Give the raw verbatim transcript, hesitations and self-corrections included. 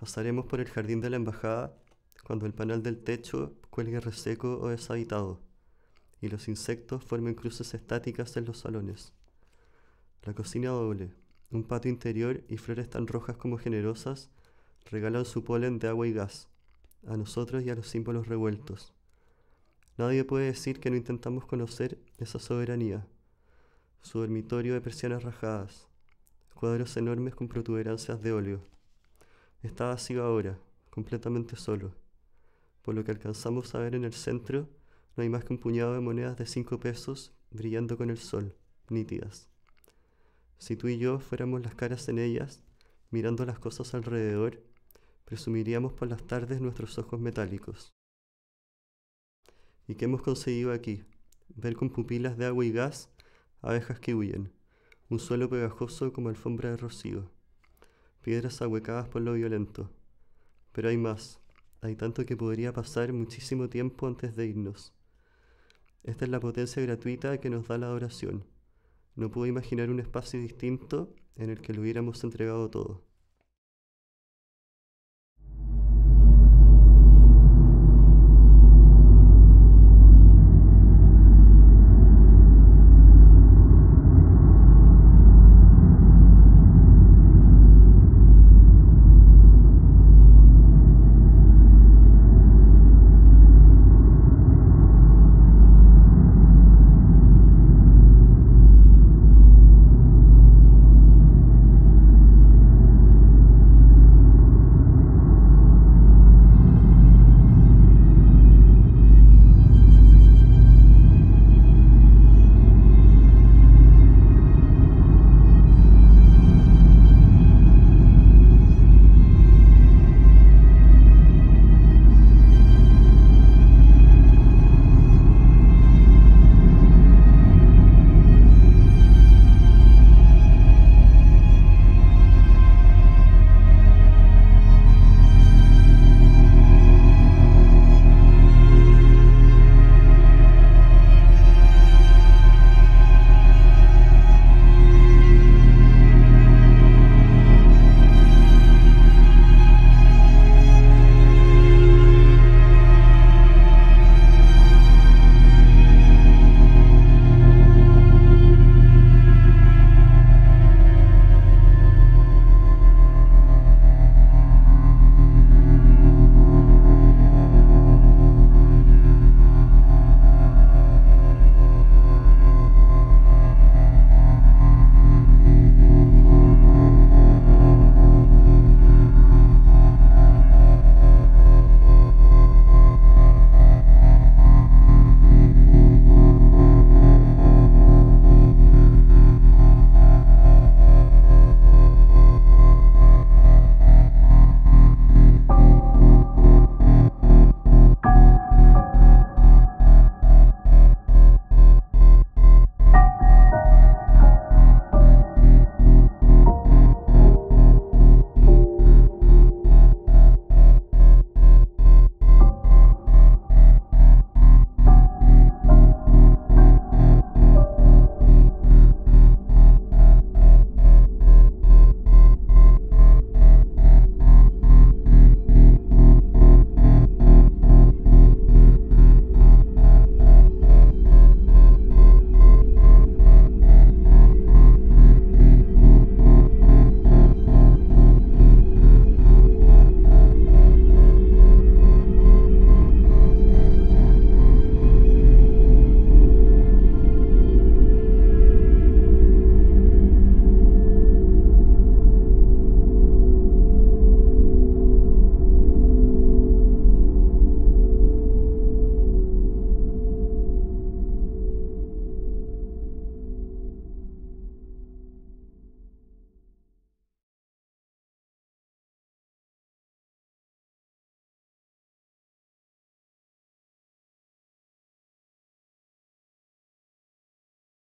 Pasaremos por el jardín de la embajada cuando el panel del techo cuelgue reseco o deshabitado, y los insectos formen cruces estáticas en los salones. La cocina doble, un patio interior y flores tan rojas como generosas regalan su polen de agua y gas, a nosotros y a los símbolos revueltos. Nadie puede decir que no intentamos conocer esa soberanía. Su dormitorio de persianas rajadas, cuadros enormes con protuberancias de óleo. Está vacío ahora, completamente solo. Por lo que alcanzamos a ver en el centro, no hay más que un puñado de monedas de cinco pesos brillando con el sol, nítidas. Si tú y yo fuéramos las caras en ellas, mirando las cosas alrededor, presumiríamos por las tardes nuestros ojos metálicos. ¿Y qué hemos conseguido aquí? Ver con pupilas de agua y gas abejas que huyen, un suelo pegajoso como alfombra de rocío, piedras ahuecadas por lo violento. Pero hay más, hay tanto que podría pasar muchísimo tiempo antes de irnos. Esta es la potencia gratuita que nos da la adoración. No puedo imaginar un espacio distinto en el que lo hubiéramos entregado todo.